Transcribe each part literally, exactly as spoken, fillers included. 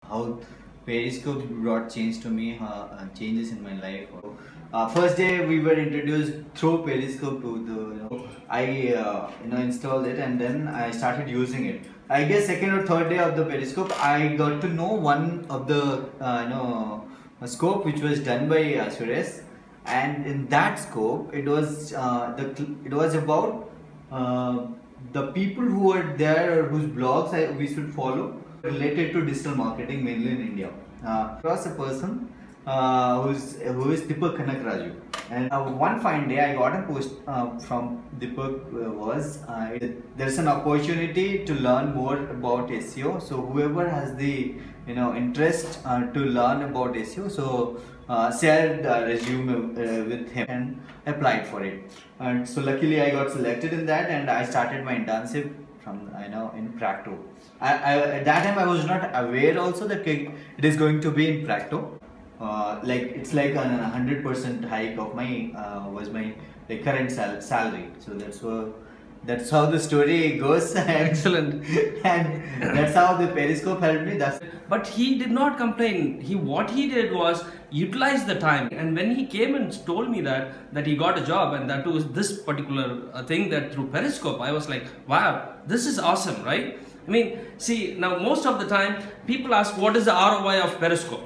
how Periscope brought change to me, uh, uh, changes in my life. Uh, first day we were introduced through Periscope to the, you know, I uh, you know installed it and then I started using it. I guess second or third day of the Periscope, I got to know one of the uh, you know a scope which was done by uh, Suresh, and in that scope it was uh, the it was about uh, the people who were there or whose blogs I, we should follow related to digital marketing mainly in India. Uh, across a person uh, who's who is Deepak Kanakraju, and uh, one fine day I got a post uh, from Deepak uh, was uh, there's an opportunity to learn more about S E O. So whoever has the you know interest uh, to learn about S E O, so uh, shared the resume uh, with him and applied for it. And so luckily I got selected in that, and I started my internship from I know in Practo. I, I, at that time I was not aware also that it is going to be in Practo. Uh, like it's like a hundred percent hike of my uh, was my like current sal salary. So that's what that's how the story goes. Excellent. And that's how the Periscope helped me. That's but he did not complain. He what he did was utilize the time. And when he came and told me that that he got a job and that was this particular uh, thing that through Periscope, I was like, wow, this is awesome, right? I mean, see, now most of the time people ask what is the R O I of Periscope.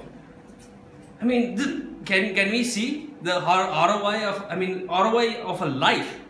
I mean, can can we see the R O I of I mean R O I of a life?